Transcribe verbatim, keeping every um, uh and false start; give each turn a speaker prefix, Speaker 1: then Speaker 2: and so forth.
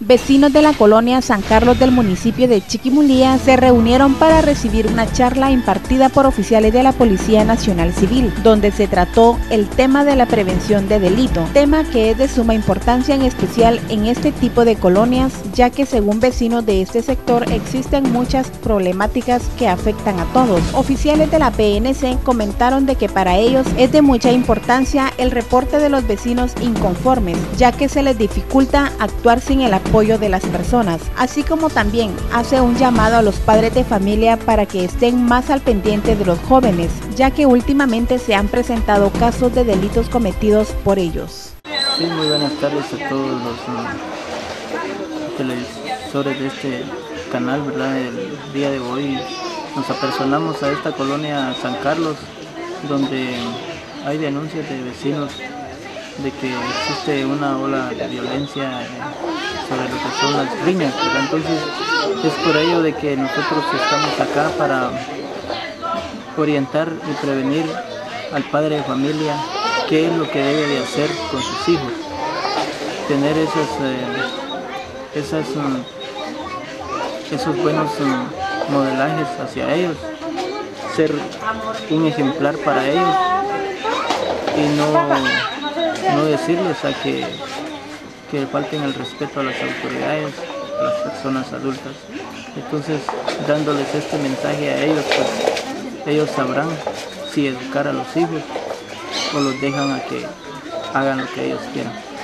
Speaker 1: Vecinos de la colonia San Carlos del municipio de Chiquimulía se reunieron para recibir una charla impartida por oficiales de la Policía Nacional Civil, donde se trató el tema de la prevención de delito, tema que es de suma importancia en especial en este tipo de colonias, ya que según vecinos de este sector existen muchas problemáticas que afectan a todos. Oficiales de la P N C comentaron de que para ellos es de mucha importancia el reporte de los vecinos inconformes, ya que se les dificulta actuar sin el apoyo de las personas, así como también hace un llamado a los padres de familia para que estén más al pendiente de los jóvenes, ya que últimamente se han presentado casos de delitos cometidos por ellos.
Speaker 2: Sí, muy buenas tardes a todos los uh, televisores de este canal, ¿verdad? El día de hoy nos apersonamos a esta colonia San Carlos, donde hay denuncias de vecinos de que existe una ola de violencia eh, sobre lo que son las riñas, ¿verdad? Entonces es por ello de que nosotros estamos acá para orientar y prevenir al padre de familia qué es lo que debe de hacer con sus hijos, tener esos, eh, esas, um, esos buenos um, modelajes hacia ellos, ser un ejemplar para ellos y no no decirles a que, que falten el respeto a las autoridades, a las personas adultas. Entonces, dándoles este mensaje a ellos, pues ellos sabrán si educar a los hijos o los dejan a que hagan lo que ellos quieran.